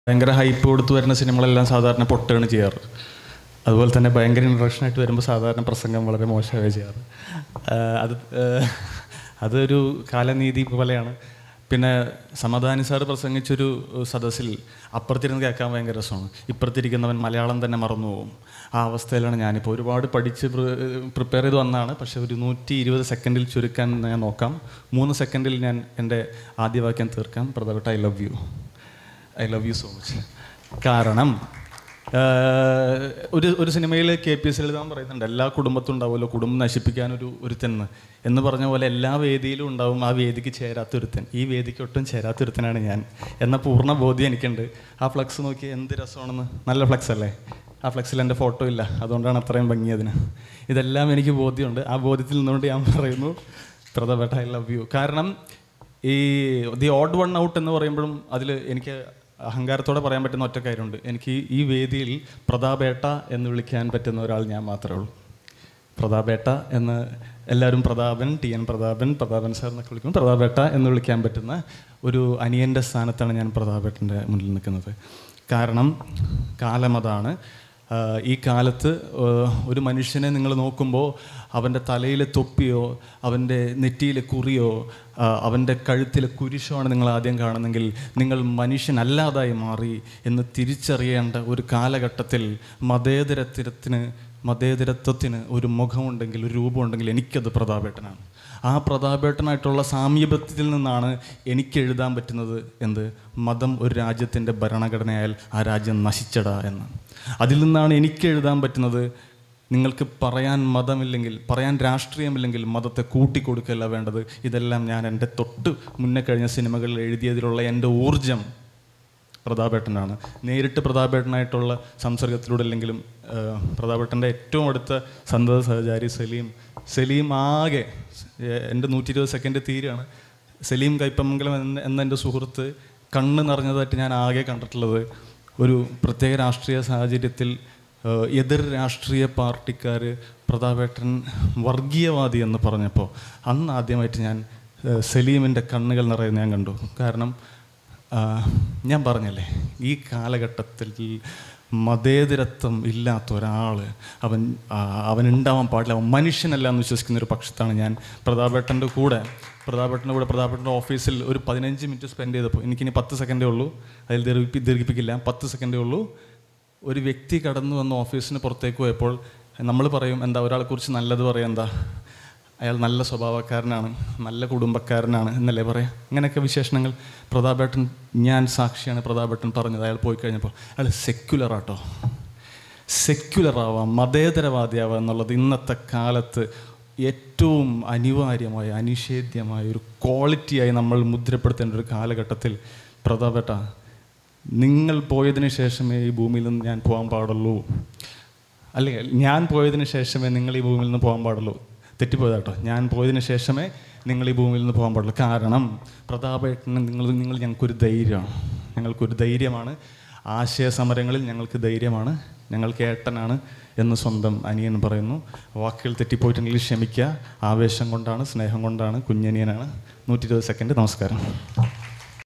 ഭയങ്കര ഹൈപ്പ് കൊടുത്ത് വരുന്ന സിനിമകളെല്ലാം സാധാരണ പൊട്ടുകയാണ് ചെയ്യാറ്. അതുപോലെ തന്നെ ഭയങ്കര ഇൻട്രഡക്ഷനായിട്ട് വരുമ്പോൾ സാധാരണ പ്രസംഗം വളരെ മോശമായി ചെയ്യാറ്. അതൊരു കാലനീതി പോലെയാണ്. പിന്നെ സമാധാനി സാർ പ്രസംഗിച്ചൊരു സദസ്സിൽ അപ്പുറത്തിരുന്ന് കേൾക്കാൻ ഭയങ്കര രസമാണ്. ഇപ്പുറത്തിരിക്കുന്നവൻ മലയാളം തന്നെ മറന്നു പോകും. ആ അവസ്ഥയിലാണ് ഞാനിപ്പോൾ. ഒരുപാട് പഠിച്ച് പ്രിപ്പയർ ചെയ്ത് വന്നതാണ്. പക്ഷേ ഒരു 120 സെക്കൻഡിൽ ചുരുക്കാൻ ഞാൻ നോക്കാം. 3 സെക്കൻഡിൽ ഞാൻ എൻ്റെ ആദ്യ വാക്യം തീർക്കാം. പ്രധാനപ്പെട്ട I love you so much. കാരണം ഒരു സിനിമയിൽ KPS എഴുതാൻ പറയുന്നുണ്ട്, എല്ലാ കുടുംബത്തും ഉണ്ടാവുമല്ലോ കുടുംബം നശിപ്പിക്കാനൊരുത്തൻ എന്ന് പറഞ്ഞ പോലെ എല്ലാ വേദിയിലും ഉണ്ടാവും ആ വേദിക്ക് ചേരാത്തൊരുത്തൻ. ഈ വേദിക്ക് ഒട്ടും ചേരാത്തൊരുത്തനാണ് ഞാൻ എന്ന പൂർണ്ണ ബോധ്യം എനിക്കുണ്ട്. ആ ഫ്ലക്സ് നോക്കി എന്ത് രസമാണെന്ന്. നല്ല ഫ്ലക്സ് അല്ലേ? ആ ഫ്ലക്സിൽ എൻ്റെ ഫോട്ടോ ഇല്ല, അതുകൊണ്ടാണ് അത്രയും ഭംഗി അതിന്. ഇതെല്ലാം എനിക്ക് ബോധ്യമുണ്ട്. ആ ബോധ്യത്തിൽ നിന്നുകൊണ്ട് ഞാൻ പറയുന്നു പ്രധാനപ്പെട്ട ഐ ലവ് യു. കാരണം ഈ ദി ഓഡ് വൺ ഔട്ട് എന്ന് പറയുമ്പോഴും അതിൽ എനിക്ക് അഹങ്കാരത്തോടെ പറയാൻ പറ്റുന്ന ഒറ്റ കാര്യമുണ്ട്. എനിക്ക് ഈ വേദിയിൽ പ്രതാപേട്ട എന്ന് വിളിക്കാൻ പറ്റുന്ന ഒരാൾ ഞാൻ മാത്രമേ ഉള്ളൂ. പ്രതാപേട്ട എന്ന് എല്ലാവരും പ്രതാപൻ, TN പ്രതാപൻ സാർ എന്നൊക്കെ വിളിക്കും. പ്രതാപേട്ട എന്ന് വിളിക്കാൻ പറ്റുന്ന ഒരു അനിയൻ്റെ സ്ഥാനത്താണ് ഞാൻ പ്രതാപേട്ടൻ്റെ മുന്നിൽ നിൽക്കുന്നത്. കാരണം കാലം അതാണ്. ഈ കാലത്ത് ഒരു മനുഷ്യനെ നിങ്ങൾ നോക്കുമ്പോൾ അവൻ്റെ തലയിലെ തൊപ്പിയോ അവൻ്റെ നെറ്റിയിലെ കുറിയോ അവൻ്റെ കഴുത്തിലെ കുരിശോ ആണ് നിങ്ങൾ ആദ്യം കാണുന്നെങ്കിൽ നിങ്ങൾ മനുഷ്യനല്ലാതായി മാറി എന്ന് തിരിച്ചറിയേണ്ട ഒരു കാലഘട്ടത്തിൽ മതേതരത്വത്തിന് ഒരു മുഖമുണ്ടെങ്കിൽ, ഒരു രൂപമുണ്ടെങ്കിൽ എനിക്കത് പ്രതാപേട്ടനാണ്. ആ പ്രതാപേട്ടനായിട്ടുള്ള സാമീപ്യത്തിൽ നിന്നാണ് എനിക്ക് എഴുതാൻ പറ്റുന്നത് എന്ത് മതം ഒരു രാജ്യത്തിൻ്റെ ഭരണഘടനയായാൽ ആ രാജ്യം നശിച്ചടാ എന്ന്. അതിൽ നിന്നാണ് എനിക്ക് എഴുതാൻ പറ്റുന്നത് നിങ്ങൾക്ക് പറയാൻ മതമില്ലെങ്കിൽ, പറയാൻ രാഷ്ട്രീയമില്ലെങ്കിൽ മതത്തെ കൂട്ടിക്കൊടുക്കല്ല വേണ്ടത്. ഇതെല്ലാം ഞാൻ എൻ്റെ തൊട്ട് മുന്നേ കഴിഞ്ഞ സിനിമകളിൽ എഴുതിയതിലുള്ള എൻ്റെ ഊർജം പ്രതാപേട്ടനാണ്. നേരിട്ട് പ്രതാപേട്ടനായിട്ടുള്ള സംസർഗത്തിലൂടെ അല്ലെങ്കിലും പ്രതാപേട്ടൻ്റെ ഏറ്റവും അടുത്ത സന്തത സഹചാരി സലീം ആകെ എൻ്റെ 120 സെക്കൻഡ് തീരാണ്. സലീം കൈപ്പമംഗലം എന്ന എൻ്റെ സുഹൃത്ത് കണ്ണ് നിറഞ്ഞതായിട്ട് ഞാൻ ആകെ കണ്ടിട്ടുള്ളത് ഒരു പ്രത്യേക രാഷ്ട്രീയ സാഹചര്യത്തിൽ എതിർ രാഷ്ട്രീയ പാർട്ടിക്കാർ പ്രതാപേട്ടൻ വർഗീയവാദി എന്ന് പറഞ്ഞപ്പോൾ അന്ന് ആദ്യമായിട്ട് ഞാൻ സലീമിൻ്റെ കണ്ണുകൾ നിറയുന്ന ഞാൻ കണ്ടു. കാരണം ഞാൻ പറഞ്ഞല്ലേ, ഈ കാലഘട്ടത്തിൽ മതേതരത്വം ഇല്ലാത്ത ഒരാൾ അവനുണ്ടാവാൻ പാടില്ല, അവൻ മനുഷ്യനല്ല എന്ന് വിശ്വസിക്കുന്ന ഒരു പക്ഷത്താണ് ഞാൻ. പ്രതാപേട്ടൻ്റെ കൂടെ പ്രതാപേട്ടൻ്റെ ഓഫീസിൽ ഒരു 15 മിനിറ്റ് സ്പെൻഡ് ചെയ്തപ്പോൾ എനിക്കിനി 10 സെക്കൻഡേ ഉള്ളൂ, അതിൽ ദീർഘിപ്പിക്കില്ല, 10 സെക്കൻഡേ ഉള്ളൂ. ഒരു വ്യക്തി കടന്നു വന്ന് ഓഫീസിന് പുറത്തേക്ക് പോയപ്പോൾ നമ്മൾ പറയും എന്താ ഒരാളെക്കുറിച്ച് നല്ലത് പറയാം, എന്താ അയാൾ നല്ല സ്വഭാവക്കാരനാണ്, നല്ല കുടുംബക്കാരനാണ് എന്നല്ലേ പറയാം. അങ്ങനെയൊക്കെ വിശേഷണങ്ങൾ പ്രതാപേട്ടൻ, ഞാൻ സാക്ഷിയാണ്, പ്രതാപേട്ടൻ പറഞ്ഞത്. അയാൾ പോയി കഴിഞ്ഞപ്പോൾ അയാൾ സെക്യുലറാവാം, മതേതരവാദിയാവാം എന്നുള്ളത് ഇന്നത്തെ കാലത്ത് ഏറ്റവും അനിവാര്യമായ അനിഷേധ്യമായ ഒരു ക്വാളിറ്റിയായി നമ്മൾ മുദ്രപ്പെടുത്തേണ്ട ഒരു കാലഘട്ടത്തിൽ പ്രതാപേട്ട നിങ്ങൾ പോയതിന് ശേഷമേ ഈ ഭൂമിയിൽ നിന്ന് ഞാൻ പോകാൻ പാടുള്ളൂ, അല്ലെങ്കിൽ ഞാൻ പോയതിന് ശേഷമേ നിങ്ങൾ ഈ ഭൂമിയിൽ നിന്ന് പോകാൻ പാടുള്ളൂ. തെറ്റിപ്പോയതാട്ടോ, ഞാൻ പോയതിന് ശേഷമേ നിങ്ങൾ ഈ ഭൂമിയിൽ നിന്ന് പോകാൻ പാടുള്ളൂ. കാരണം പ്രതാപേട്ടന് നിങ്ങൾ ഞങ്ങൾക്കൊരു ധൈര്യമാണ്. ആശയ സമരങ്ങളിൽ ഞങ്ങൾക്ക് ധൈര്യമാണ്, ഞങ്ങൾക്ക് ഏട്ടനാണ് എന്ന് സ്വന്തം അനിയൻ പറയുന്നു. വാക്കുകൾ തെറ്റിപ്പോയിട്ടുണ്ടെങ്കിൽ ക്ഷമിക്കുക. ആവേശം കൊണ്ടാണ്, സ്നേഹം കൊണ്ടാണ്, കുഞ്ഞനിയനാണ്. 120 സെക്കൻഡ്. നമസ്കാരം.